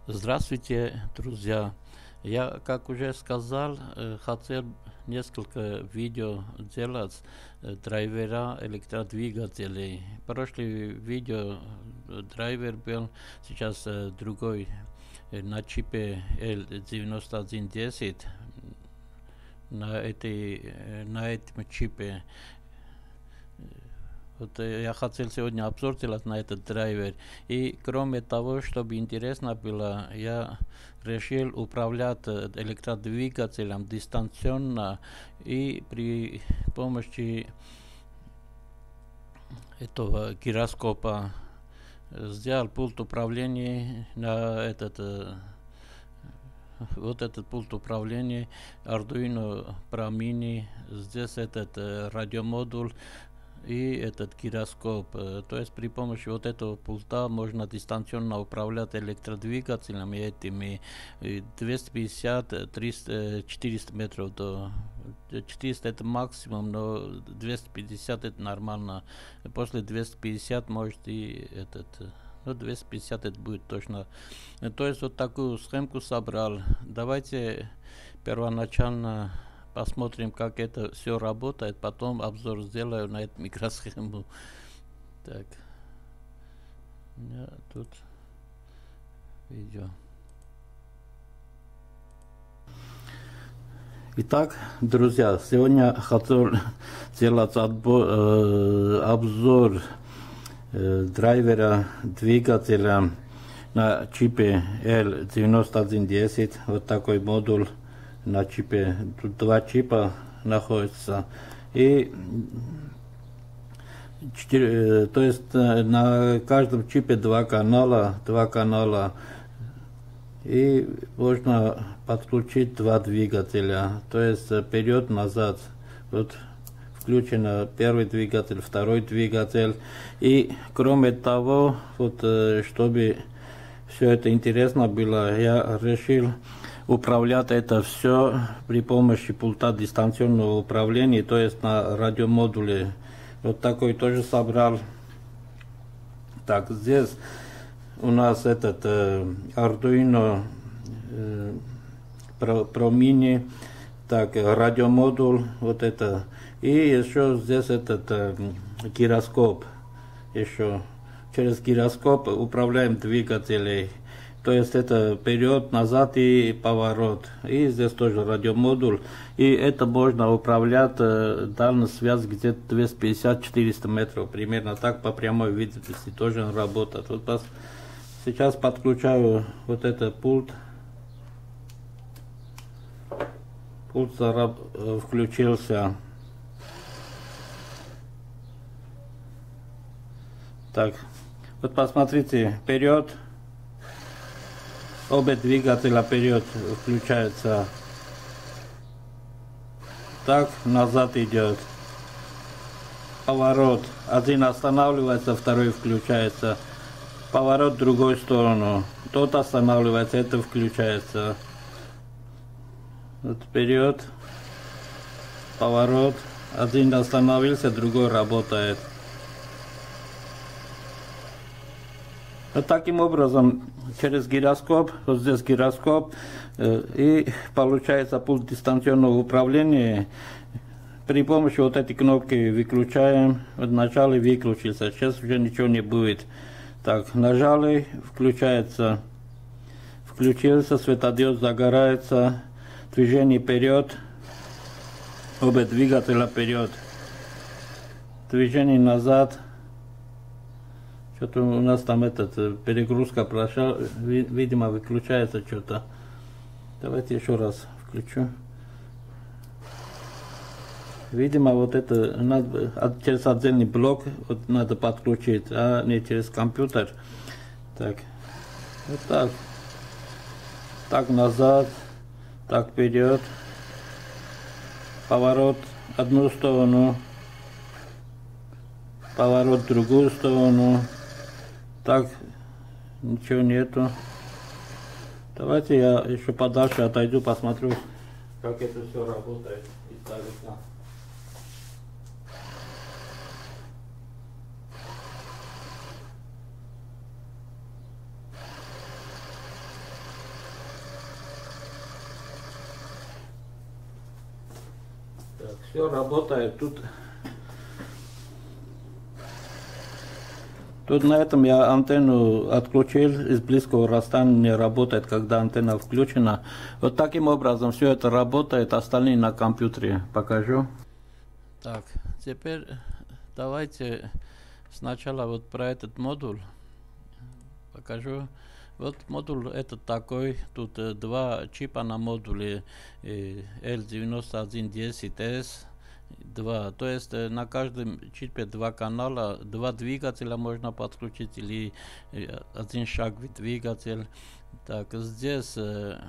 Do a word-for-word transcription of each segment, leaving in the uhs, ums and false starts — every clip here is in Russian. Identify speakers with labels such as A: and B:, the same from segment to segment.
A: Здравствуйте, друзья! Я, как уже сказал, хотел несколько видео делать драйвера электродвигателей. Прошлое видео драйвер был, сейчас другой на чипе эл девяносто один десять. На, этой, на этом чипе вот я хотел сегодня обзор делать на этот драйвер. И кроме того, чтобы интересно было, я решил управлять электродвигателем дистанционно и при помощи этого гироскопа сделал пульт управления на этот вот этот пульт управления Arduino Pro Mini. Здесь этот радиомодуль и этот гироскоп. То есть при помощи вот этого пульта можно дистанционно управлять электродвигателями этими двести пятьдесят триста четыреста метров до четыреста это максимум, но двести пятьдесят это нормально. После двести пятьдесят может и этот, ну двести пятьдесят это будет точно. То есть вот такую схемку собрал. Давайте первоначально посмотрим, как это все работает, потом обзор сделаю на эту микросхему. Так, у меня тут видео. Итак, друзья, сегодня хотел сделать отбор, э, обзор э, драйвера двигателя на чипе эл девяносто один десять. Вот такой модуль на чипе. Тут два чипа находятся. И четыре, то есть на каждом чипе два канала, два канала. И можно подключить два двигателя. То есть вперед-назад. Вот включен первый двигатель, второй двигатель. И кроме того, вот чтобы все это интересно было, я решил управлять это все при помощи пульта дистанционного управления, то есть на радиомодуле. Вот такой тоже собрал. Так, здесь у нас этот э, Arduino э, Pro, Pro Mini, так, радиомодуль, вот это. И еще здесь этот э, гироскоп. Еще через гироскоп управляем двигателей. То есть это вперед, назад и поворот. И здесь тоже радиомодуль. И это можно управлять э, дальность связь где-то двести пятьдесят — четыреста метров. Примерно так по прямой видимости тоже он работает. Вот пос, сейчас подключаю вот этот пульт. Пульт зараб, э, включился. Так, вот посмотрите, вперед. Оба двигателя вперед включаются. Так, назад идет. Поворот. Один останавливается, второй включается. Поворот в другую сторону. Тот останавливается, это включается. Вот вперед. Поворот. Один остановился, другой работает. Вот таким образом, через гироскоп, вот здесь гироскоп, э, и получается пульт дистанционного управления. При помощи вот этой кнопки выключаем. Вот вначале выключился, сейчас уже ничего не будет. Так, нажали, включается, включился, светодиод загорается, движение вперед, оба двигателя вперед, движение назад. Что-то у нас там этот перегрузка прошла, видимо выключается что-то. Давайте еще раз включу. Видимо вот это надо через отдельный блок вот надо подключить, а не через компьютер. Так, вот так. Так назад, так вперед. Поворот одну сторону. Поворот в другую сторону. Так, ничего нету. Давайте я еще подальше отойду, посмотрю, как это все работает. Все работает тут. Тут на этом я антенну отключил, из близкого расстояния работает, когда антенна включена. Вот таким образом все это работает, остальные на компьютере покажу. Так, теперь давайте сначала вот про этот модуль покажу. Вот модуль этот такой, тут два чипа на модуле эл девяносто один десять эс. Два, то есть на каждом чипе два канала, два двигателя можно подключить или один шаговый двигатель. Так, здесь э,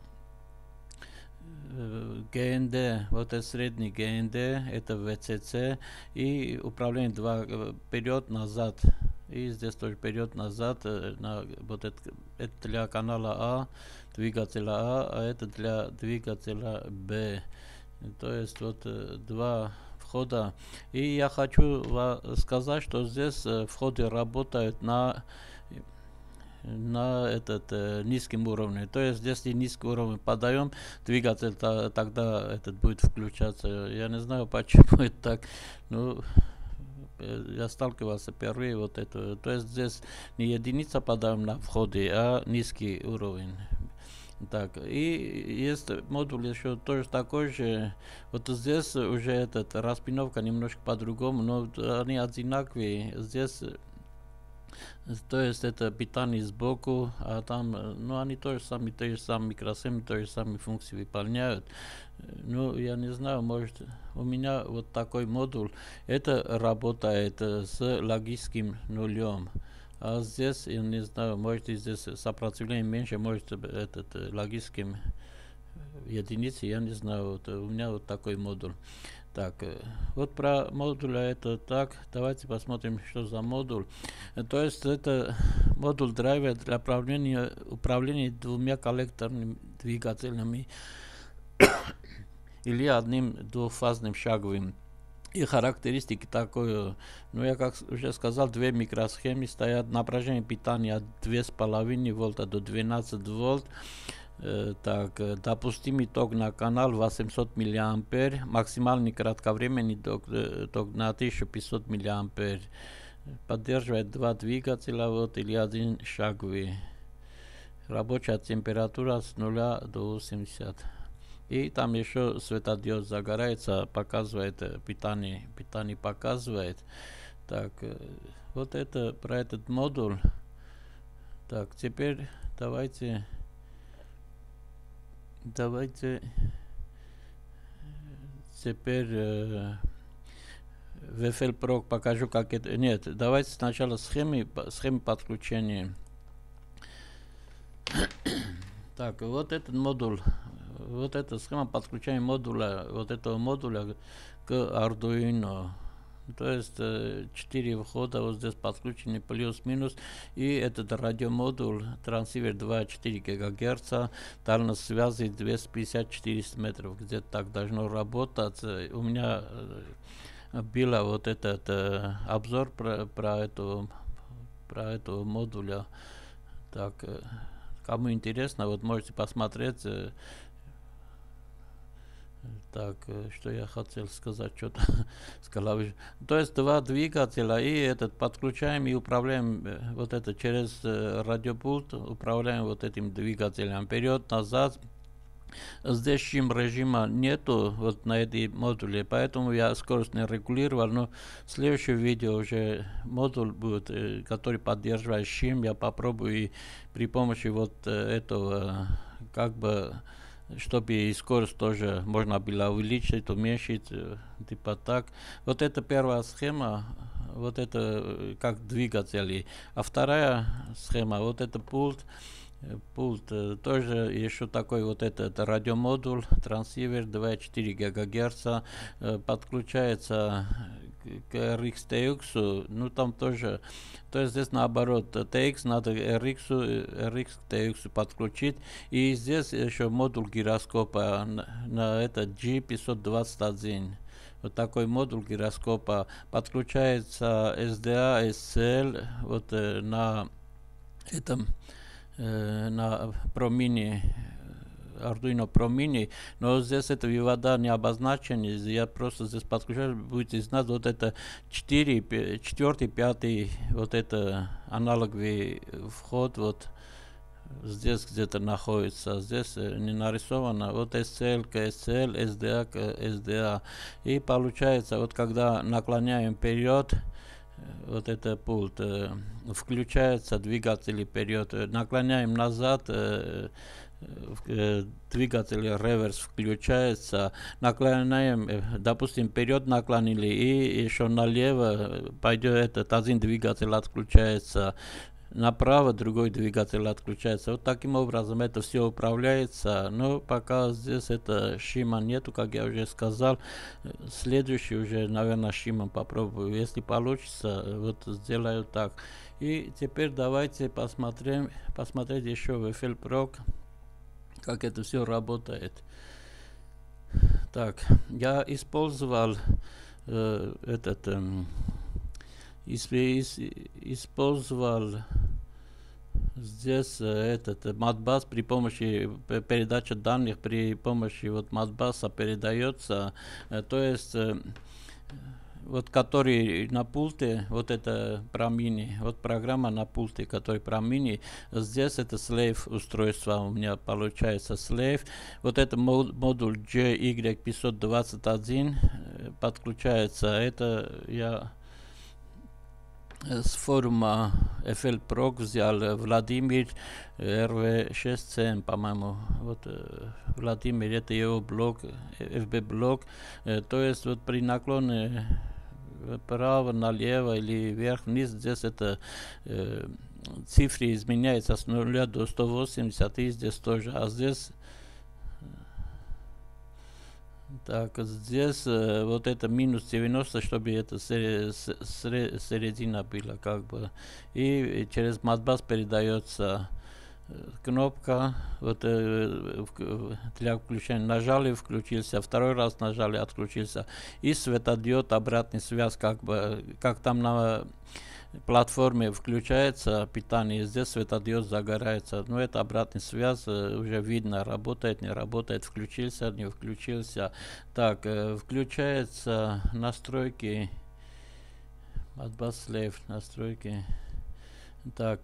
A: джи эн ди, вот это средний джи эн ди, это ви си си и управление два вперед-назад. И здесь тоже вперед-назад, на, вот это, это для канала А, двигателя А, а это для двигателя Б. То есть вот два входа. И я хочу сказать, что здесь входы работают на на этот э, низким уровне. То есть если низкий уровень подаем двигатель, то, тогда этот будет включаться. Я не знаю, почему это так. Ну, я сталкивался впервые вот это. То есть здесь не единица подаем на входе, а низкий уровень. Так, и есть модуль еще тоже такой же. Вот здесь уже этот распиновка немножко по-другому, но они одинаковые. Здесь, то есть это питание сбоку, а там, ну они тоже сами, те же самые микросхемы, те же самые функции выполняют. Ну, я не знаю, может, у меня вот такой модуль, это работает с логическим нулем. А здесь, я не знаю, может здесь сопротивление меньше, может этот логическим единицы, я не знаю, вот, у меня вот такой модуль. Так, вот про модуля это так, давайте посмотрим, что за модуль. То есть это модуль драйвер для управления, управления двумя коллекторными двигателями или одним двухфазным шаговым. И характеристики такой, ну я как уже сказал, две микросхемы стоят, напряжение питания от две с половиной вольта до двенадцати вольт, э, так, допустимый ток на канал восемьсот миллиампер, максимальный кратковременный ток, э, ток на тысяча пятьсот миллиампер, поддерживает два двигателя вот, или один шаговый, рабочая температура с нуля до восьмидесяти. И там еще светодиод загорается, показывает питание, питание показывает. Так, вот это про этот модуль. Так, теперь давайте, давайте, теперь э, ви эф эл Pro покажу, как это. Нет, давайте сначала схемы, схемы подключения. Так, вот этот модуль. Вот эта схема подключения модуля, вот этого модуля к Arduino. То есть четыре входа вот здесь подключены плюс-минус. И этот радиомодуль, трансивер два и четыре гигагерца, дальность связи двести пятьдесят — четыреста метров. Где-то так должно работать. У меня был вот этот э, обзор про, про, эту, про этого модуля. Так, кому интересно, вот можете посмотреть. Так, что я хотел сказать, что-то сказал. То есть два двигателя, и этот подключаем и управляем вот это через радиопульт, управляем вот этим двигателем вперед, назад. Здесь шим режима нету вот на этой модуле, поэтому я скорость не регулировал, но в следующем видео уже модуль будет, который поддерживает шим, я попробую и при помощи вот этого как бы, чтобы и скорость тоже можно было увеличить, уменьшить, типа так. Вот это первая схема, вот это как двигатели. А вторая схема, вот это пульт. Пульт тоже еще такой вот этот радиомодуль, трансивер два и четыре гигагерца, подключается к эр икс ти экс, ну там тоже, то есть здесь наоборот, ти экс надо эр икс, эр икс к ти экс подключить, и здесь еще модуль гироскопа на, на этот джи пятьсот двадцать один. Вот такой модуль гироскопа, подключается эс ди эй, эс си эл вот э, на этом на ProMini
B: Arduino Pro Mini, но здесь это вывода не обозначены, я просто здесь подключаю, будете знать, вот это четыре, четвертый, пятый, вот это аналоговый вход, вот здесь где-то находится, здесь не нарисовано, вот эс си эл, ка эс си эл, эс ди эй, ка эс ди эй, и получается, вот когда наклоняем вперед, вот это пульт, э, включается двигатель вперед, наклоняем назад, э, э, двигатель реверс включается, наклоняем, э, допустим, вперед наклонили, и еще налево пойдет этот один двигатель отключается, направо другой двигатель отключается. Вот таким образом это все управляется. Но пока здесь это шима нету, как я уже сказал. Следующий уже, наверное, шимом попробую. Если получится, вот сделаю так. И теперь давайте посмотрим, посмотреть еще в эф эл Pro, как это все работает. Так, я использовал э, этот... Э, использовал здесь этот Modbus при помощи передачи данных при помощи вот Modbus передается, то есть вот который на пульте, вот это Pro Mini, вот программа на пульте, который Pro Mini, здесь это slave устройство у меня получается slave, вот это модуль джей игрек пятьсот двадцать один подключается, это я с форума эф эл Pro взял Владимир эр ви шесть семь, по-моему, вот Владимир, это его блог, эф би блог, то есть вот при наклоне вправо, налево или вверх-вниз, здесь это э, цифры изменяются с нуля до ста восьмидесяти, и здесь тоже, а здесь так, здесь э, вот это минус девяносто, чтобы это сре, сре, середина была, как бы. И через Modbus передается э, кнопка, вот э, для включения нажали, включился, второй раз нажали, отключился. И светодиод, обратный связь, как бы, как там на платформе включается питание, здесь светодиод загорается, но это обратная связь, уже видно, работает, не работает, включился, не включился. Так, включается настройки, Modbus Slave, настройки, так,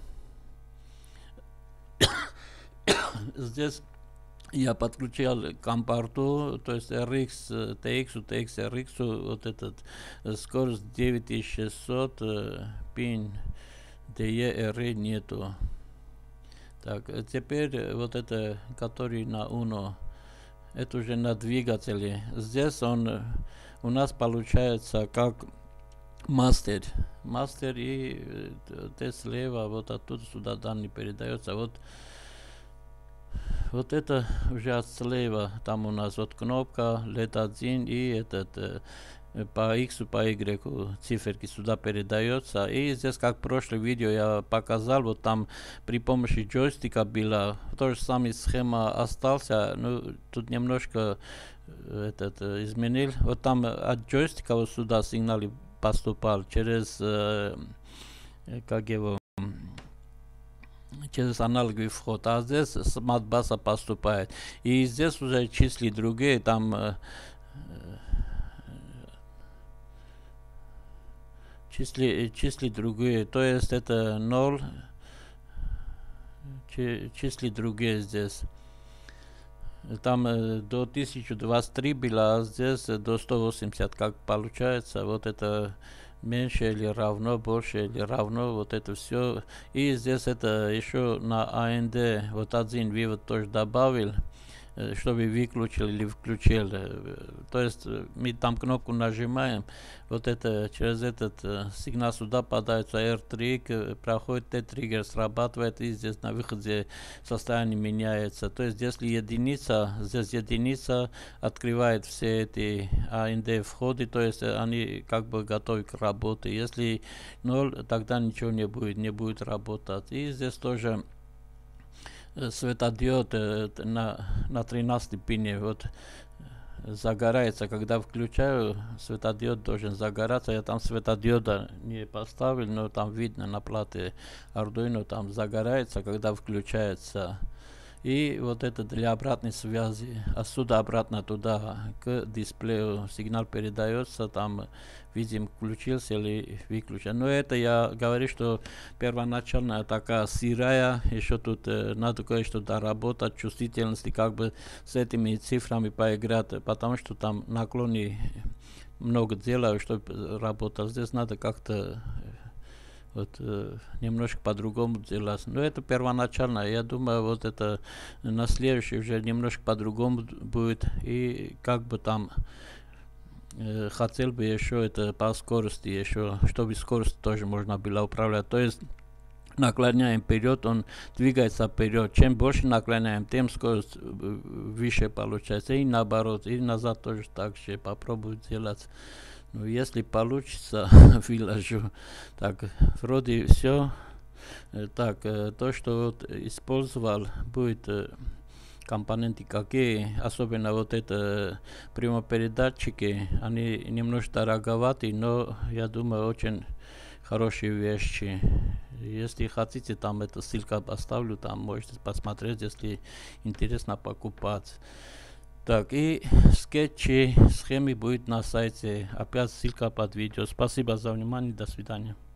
B: здесь я подключал к компорту, то есть эр икс, ти экс, ти экс эр икс, вот этот скорость девять тысяч шестьсот, пин ди и эр и нету. Так, теперь вот это, который на Uno, это уже на двигателе. Здесь он у нас получается как мастер. Мастер, и ты слева, вот оттуда сюда данные передается. Вот Вот это уже слева, там у нас вот кнопка лет один, и этот э, по X, по Y циферки сюда передается. И здесь, как в прошлом видео я показал, вот там при помощи джойстика была, то же самая схема остался, ну тут немножко этот изменил. Вот там от джойстика вот сюда сигнал поступал через, э, как его, через аналоговый вход, а здесь с Modbus поступает. И здесь уже числи другие, там э, числи, числи другие, то есть это ноль, числи другие здесь. Там э, до тысяча двадцать три было, а здесь до ста восьмидесяти, как получается, вот это меньше или равно, больше или равно, вот это все. И здесь это еще на эй эн ди вот один вывод тоже добавил, чтобы выключил или включил. То есть мы там кнопку нажимаем, вот это через этот сигнал сюда подается эр три, проходит T-триггер, срабатывает, и здесь на выходе состояние меняется. То есть если единица, здесь единица открывает все эти эй эн ди входы, то есть они как бы готовы к работе. Если ноль, тогда ничего не будет, не будет работать. И здесь тоже светодиод э, на, на тринадцатой пине вот загорается, когда включаю, светодиод должен загораться. Я там светодиода не поставил, но там видно на плате Arduino, там загорается, когда включается. И вот это для обратной связи. Отсюда обратно туда к дисплею сигнал передается, там видим, включился или выключен. Но это я говорю, что первоначально такая сырая, еще тут э, надо кое-что доработать, чувствительности, как бы с этими цифрами поиграть, потому что там наклоны много делаю, чтобы работал. Здесь надо как-то вот э, немножко по-другому делать. Но это первоначально. Я думаю, вот это на следующий уже немножко по-другому будет. И как бы там э, хотел бы еще это по скорости, еще, чтобы скорость тоже можно было управлять. То есть наклоняем вперед, он двигается вперед. Чем больше наклоняем, тем скорость выше получается. И наоборот, и назад тоже так же попробую делать. Ну, если получится, выложу. Так, вроде все. Так, то, что вот использовал, будет компоненты какие, особенно вот это прямопередатчики, они немножко дороговаты, но я думаю, очень хорошие вещи. Если хотите, там эта ссылка оставлю, там можете посмотреть, если интересно покупать. Так, и скетчи, схемы будет на сайте. Опять ссылка под видео. Спасибо за внимание. До свидания.